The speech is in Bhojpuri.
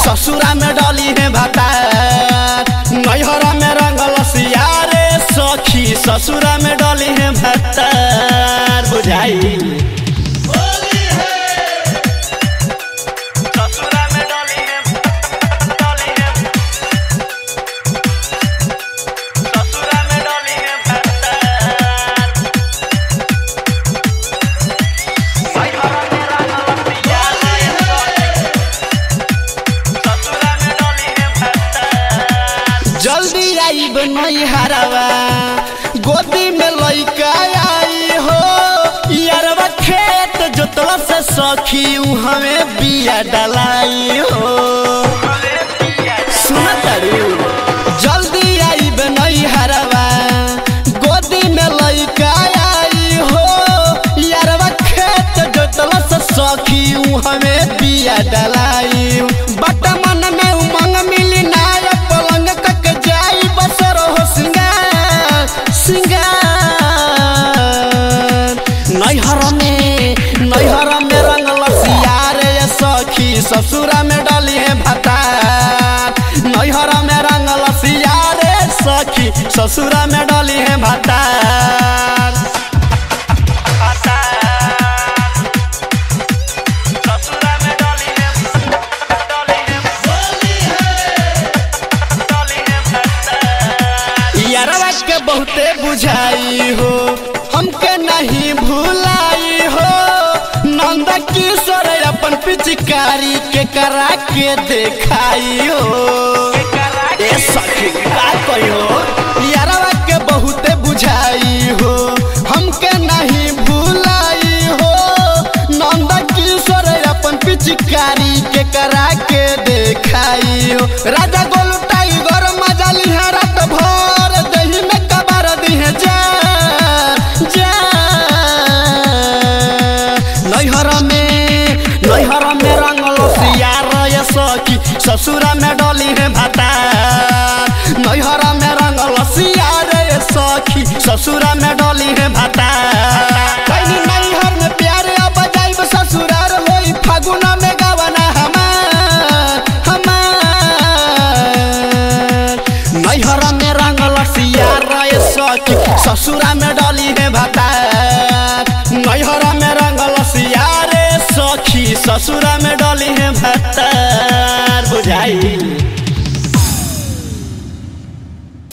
ससुरा में डली है भतार। नैहरा में रंगल सियारे सखी ससुरा में डली है भतार। बुझाई जल्दी आई बनई हरावा गोदी में लइका आई हो यारवा खेत जोतला से सखी हमें बिया डलाई हो। सुन तारू जल्दी आई बनई हरावा गोदी में लइका आई हो यारवा खेत जोतला से सखी हमें बिया डलाई। बट मन में उमंग मिली ना पलंग कक जाई बसर हो सिंगार सिंगार। नैहरा में रंगल सियारे सखी ससुरा में डली है भतार। नैहरा में रंगल सियारे सखी ससुरा में डली है भतार। यारवा के बहुते बुझाई हो हमके नहीं भुलाई हो। नंद किशोर अपन पिचकारी के करा के देखाई हो। ए सखी का कहियो यारवा के बहुते बुझाई हो हमके नहीं भुलाई हो। नंद किशोर अपन पिचकारी के करा के देखाई हो। राजा गोलू टाइगर मजा लिहा रात भर दही में कबार दी है जा जा। नैहरा में रंगल सियारे सखी ससुरा में डली है भतार। नैहरा में रंगल सियारे सखी ससुरा में डली है भतार। कहीं नैहर में प्यारे अब जाइब ससुरार होई फागुना में गवना हमार नैहरा में रंगल सियारे सखी ससुरा में डली है भतार। नैहरा में रंगल सियारे सखी ससुरा में डली है भतार। बुझाई।